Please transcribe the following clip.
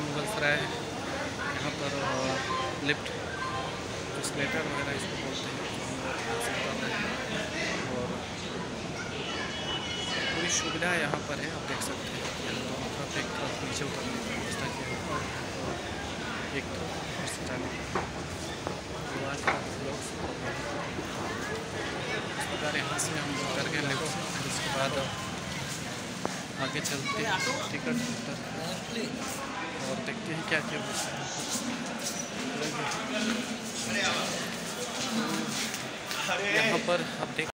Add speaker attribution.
Speaker 1: मुगल सराय यहाँ पर lift escalator वगैरह इसको बोलते हैं, यहाँ से उतर रहे हैं और पूरी सुविधा यहाँ पर है। आप देख सकते हैं दोनों तरफ, एक तरफ नीचे उतरने की व्यवस्था की है और एक तरफ ऊपर जाने की। तो आज का ब्लॉग इस प्रकार यहाँ से हम उतर गए लिफ्ट से, फिर उसके बाद आगे चलते हैं टिकट उतर और देखते हैं क्या क्या होता है। यहाँ पर आप देख